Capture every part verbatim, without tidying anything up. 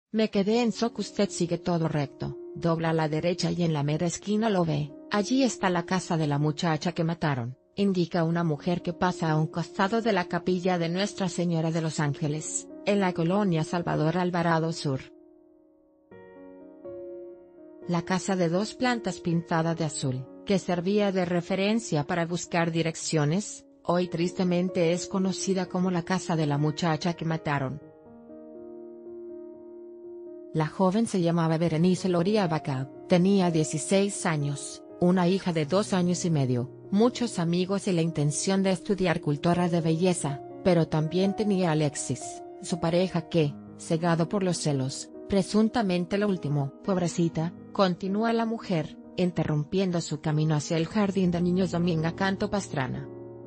Me quedé en shock. Usted sigue todo recto, dobla a la derecha y en la mera esquina lo ve, allí está la casa de la muchacha que mataron, indica una mujer que pasa a un costado de la capilla de Nuestra Señora de los Ángeles, en la colonia Salvador Alvarado Sur. La casa de dos plantas pintada de azul, que servía de referencia para buscar direcciones, hoy tristemente es conocida como la casa de la muchacha que mataron. La joven se llamaba Berenice Loría Bacab, tenía dieciséis años, una hija de dos años y medio, muchos amigos y la intención de estudiar cultura de belleza, pero también tenía a Alexis, su pareja que, cegado por los celos, presuntamente lo último. Pobrecita, continúa la mujer, interrumpiendo su camino hacia el jardín de niños Dominga Canto Pastrana.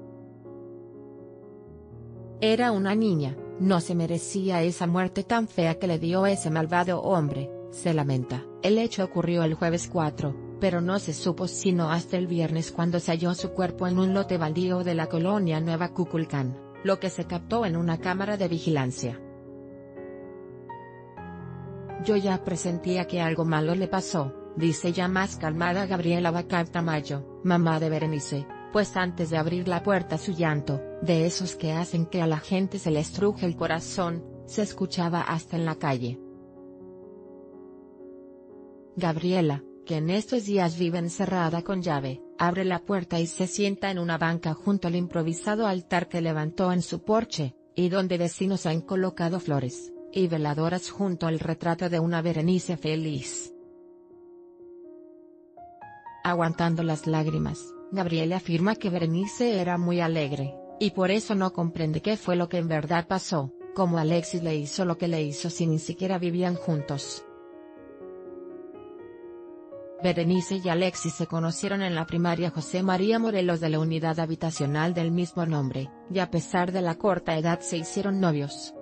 Era una niña, no se merecía esa muerte tan fea que le dio ese malvado hombre, se lamenta. El hecho ocurrió el jueves cuatro, pero no se supo sino hasta el viernes cuando se halló su cuerpo en un lote baldío de la colonia Nueva Cuculcán, lo que se captó en una cámara de vigilancia. Yo ya presentía que algo malo le pasó, dice ya más calmada Gabriela Bacab Tamayo, mamá de Berenice, pues antes de abrir la puerta su llanto, de esos que hacen que a la gente se le estruje el corazón, se escuchaba hasta en la calle. Gabriela, que en estos días vive encerrada con llave, abre la puerta y se sienta en una banca junto al improvisado altar que levantó en su porche, y donde vecinos han colocado flores y veladoras junto al retrato de una Berenice feliz. Aguantando las lágrimas, Gabriela afirma que Berenice era muy alegre, y por eso no comprende qué fue lo que en verdad pasó, cómo Alexis le hizo lo que le hizo si ni siquiera vivían juntos. Berenice y Alexis se conocieron en la primaria José María Morelos de la unidad habitacional del mismo nombre, y a pesar de la corta edad se hicieron novios.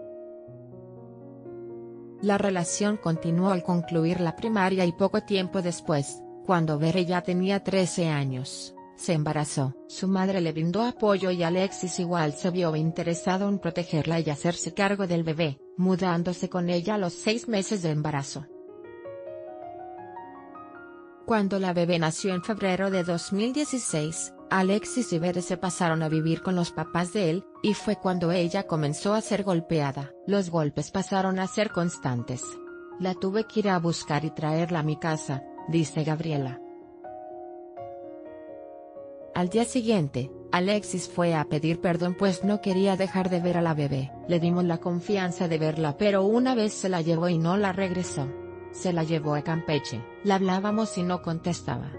La relación continuó al concluir la primaria y poco tiempo después, cuando Bere ya tenía trece años, se embarazó. Su madre le brindó apoyo y Alexis igual se vio interesado en protegerla y hacerse cargo del bebé, mudándose con ella a los seis meses de embarazo. Cuando la bebé nació en febrero de dos mil dieciséis, Alexis y Bere se pasaron a vivir con los papás de él, y fue cuando ella comenzó a ser golpeada. Los golpes pasaron a ser constantes. La tuve que ir a buscar y traerla a mi casa, dice Gabriela. Al día siguiente, Alexis fue a pedir perdón pues no quería dejar de ver a la bebé. Le dimos la confianza de verla pero una vez se la llevó y no la regresó. Se la llevó a Campeche, la hablábamos y no contestaba.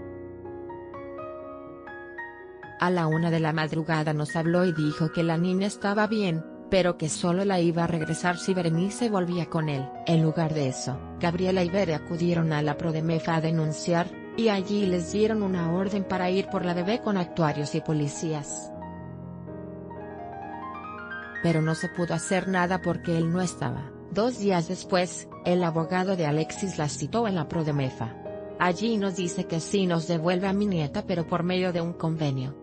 A la una de la madrugada nos habló y dijo que la niña estaba bien, pero que solo la iba a regresar si Berenice volvía con él. En lugar de eso, Gabriela y Bere acudieron a la Prodemefa a denunciar, y allí les dieron una orden para ir por la bebé con actuarios y policías. Pero no se pudo hacer nada porque él no estaba. Dos días después, el abogado de Alexis la citó en la Prodemefa. Allí nos dice que sí nos devuelve a mi nieta pero por medio de un convenio.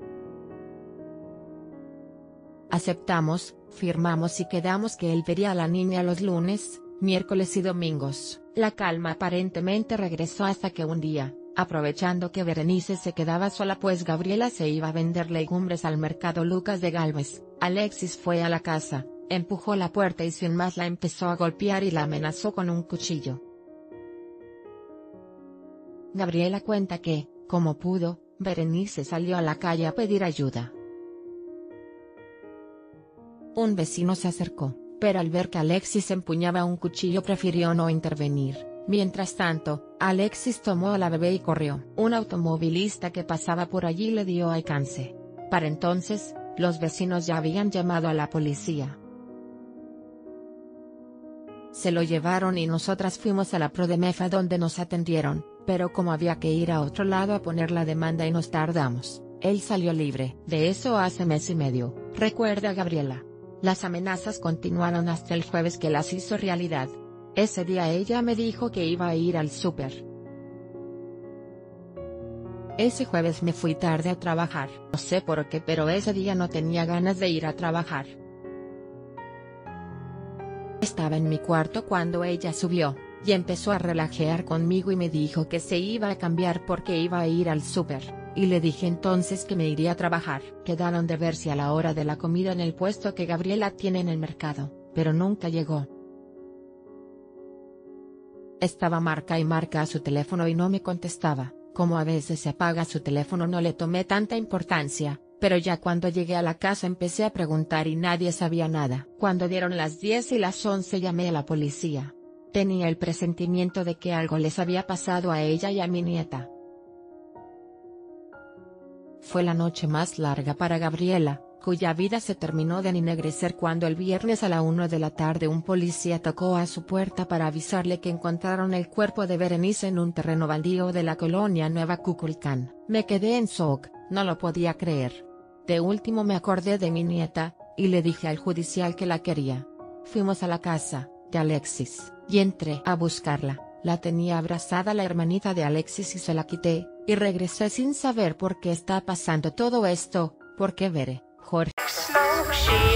Aceptamos, firmamos y quedamos que él vería a la niña los lunes, miércoles y domingos. La calma aparentemente regresó hasta que un día, aprovechando que Berenice se quedaba sola pues Gabriela se iba a vender legumbres al mercado Lucas de Gálvez, Alexis fue a la casa, empujó la puerta y sin más la empezó a golpear y la amenazó con un cuchillo. Gabriela cuenta que, como pudo, Berenice salió a la calle a pedir ayuda. Un vecino se acercó, pero al ver que Alexis empuñaba un cuchillo prefirió no intervenir. Mientras tanto, Alexis tomó a la bebé y corrió. Un automovilista que pasaba por allí le dio alcance. Para entonces, los vecinos ya habían llamado a la policía. Se lo llevaron y nosotras fuimos a la Prodemefa donde nos atendieron, pero como había que ir a otro lado a poner la demanda y nos tardamos, él salió libre. De eso hace mes y medio, recuerda Gabriela. Las amenazas continuaron hasta el jueves que las hizo realidad. Ese día ella me dijo que iba a ir al súper. Ese jueves me fui tarde a trabajar. No sé por qué pero ese día no tenía ganas de ir a trabajar. Estaba en mi cuarto cuando ella subió, y empezó a relajear conmigo y me dijo que se iba a cambiar porque iba a ir al súper, y le dije entonces que me iría a trabajar. Quedaron de verse a la hora de la comida en el puesto que Gabriela tiene en el mercado, pero nunca llegó. Estaba marca y marca a su teléfono y no me contestaba. Como a veces se apaga su teléfono no le tomé tanta importancia, pero ya cuando llegué a la casa empecé a preguntar y nadie sabía nada. Cuando dieron las diez y las once llamé a la policía. Tenía el presentimiento de que algo les había pasado a ella y a mi nieta. Fue la noche más larga para Gabriela, cuya vida se terminó de ennegrecer cuando el viernes a la una de la tarde un policía tocó a su puerta para avisarle que encontraron el cuerpo de Berenice en un terreno baldío de la colonia Nueva Kukulcán. Me quedé en shock, no lo podía creer. De último me acordé de mi nieta, y le dije al judicial que la quería. Fuimos a la casa de Alexis, y entré a buscarla. La tenía abrazada la hermanita de Alexis y se la quité, y regresé sin saber por qué está pasando todo esto, porque veré, Jorge.